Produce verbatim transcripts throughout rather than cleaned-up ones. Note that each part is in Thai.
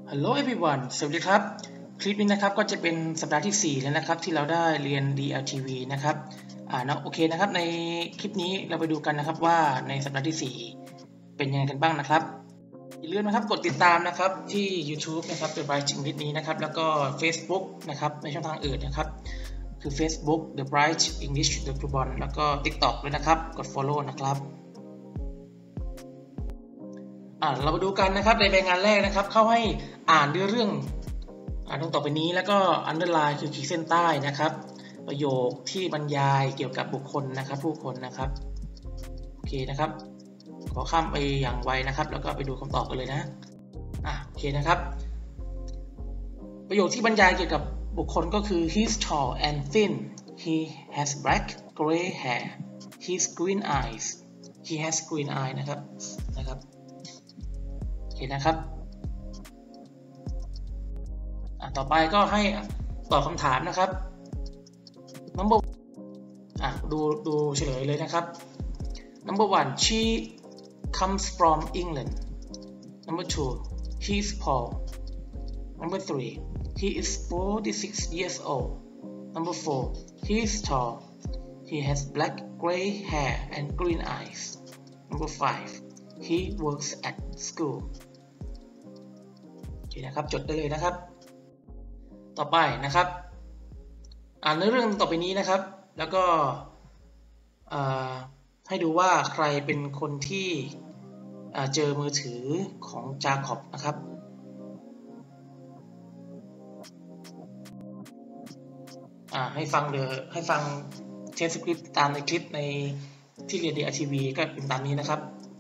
Hello everyone สวัสดีครับคลิปนี้นะครับก็จะเป็นสัปดาห์ที่สี่แล้วนะครับที่เราได้เรียน ดี แอล ที วี นะครับอ่านะโอเคนะครับในคลิปนี้เราไปดูกันนะครับว่าในสัปดาห์ที่สี่เป็นยังไงกันบ้างนะครับอย่าลืมนะครับกดติดตามนะครับที่ YouTube นะครับ The Bright English นี้นะครับแล้วก็ Facebook นะครับในช่องทางอื่นนะครับคือ Facebook The Bright English The Bluebond แล้วก็ TikTok ด้วยนะครับกด Follow นะครับเรามาดูกันนะครับในรายงานแรกนะครับเข้าให้อ่านเรื่องอ่านตรงต่อไปนี้แล้วก็ underline คือขีดเส้นใต้นะครับประโยคที่บรรยายเกี่ยวกับบุคคลนะครับผู้คนนะครับโอเคนะครับขอข้ามไปอย่างไวนะครับแล้วก็ไปดูคำตอบกันเลยนะอ่ะโอเคนะครับประโยคที่บรรยายเกี่ยวกับบุคคลก็คือ he's tall and thin he has black gray hair he's green eyes he has green eye นะครับนะครับโอเคนะครับต่อไปก็ให้ตอบคำถามนะครับ number อ่ะดูดูเฉลยเลยนะครับ number one she comes from England number two he is Paul number three he is forty-six years old number four he is tall he has black gray hair and green eyes number five he works at school โอเคนะครับจดได้เลยนะครับต่อไปนะครับอ่านเรื่องต่อไปนี้นะครับแล้วก็ให้ดูว่าใครเป็นคนที่เจอมือถือของจาคอบนะครับให้ฟังเดี๋ยวให้ฟังเทสคริปต์ตามในคลิปในที่เรียน ดี แอล ที วี ก็เป็นตามนี้นะครับ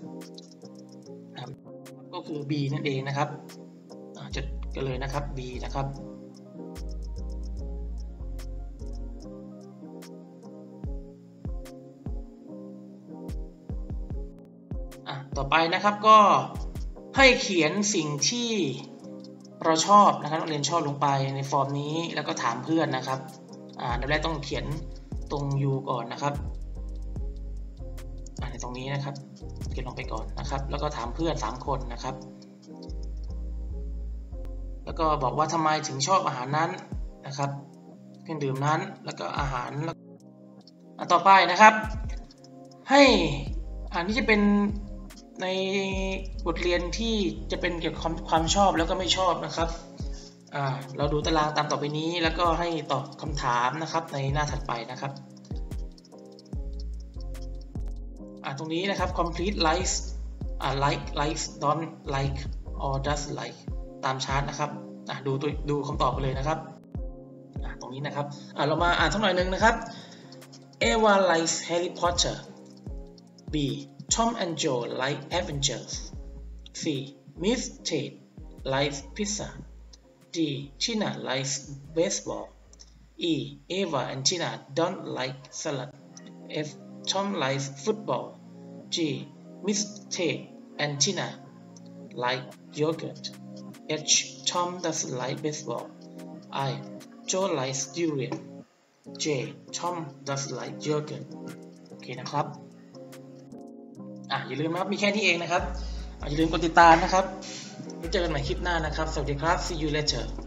ก็คือ B นั่นเองนะครับจดกันเลยนะครับ B นะครับต่อไปนะครับก็ให้เขียนสิ่งที่เราชอบนะครับนักเรียนชอบลงไปในฟอร์มนี้แล้วก็ถามเพื่อนนะครับอ่าอันดับแรกต้องเขียนตรง U ก่อนนะครับอ่าในตรงนี้นะครับเขียนลงไปก่อนนะครับแล้วก็ถามเพื่อนสามคนนะครับแล้วก็บอกว่าทำไมถึงชอบอาหารนั้นนะครับเครื่องดื่มนั้นแล้วก็อาหารอ่าต่อไปนะครับให้อันนี้จะเป็นในบทเรียนที่จะเป็นเกี่ยวกับความชอบแล้วก็ไม่ชอบนะครับอ่าเราดูตารางตามต่อไปนี้แล้วก็ให้ตอบคำถามนะครับในหน้าถัดไปนะครับอ่าตรงนี้นะครับ complete likes อ่า like likes don't like or does like ตามชาร์ตนะครับอ่าดูตัวดูคำตอบไปเลยนะครับอ่าตรงนี้นะครับอ่าเรามาอ่านสักหน่อยหนึ่งนะครับ Eva likes Harry Potter B Tom and Joe like adventures. C. Miss Tate likes pizza. D. Tina likes baseball. E. Eva and Tina don't like salad. F. Tom likes football. G. Miss Tate and Tina like yogurt. H. Tom doesn't like baseball. I. Joe likes durian. J. Tom doesn't like yogurt. โอเคนะครับอ่ะอย่าลืมนะครับมีแค่นี้เองนะครับอย่าลืมกดติดตามนะครับไว้เจอกันใหม่คลิปหน้านะครับสวัสดีครับ see you later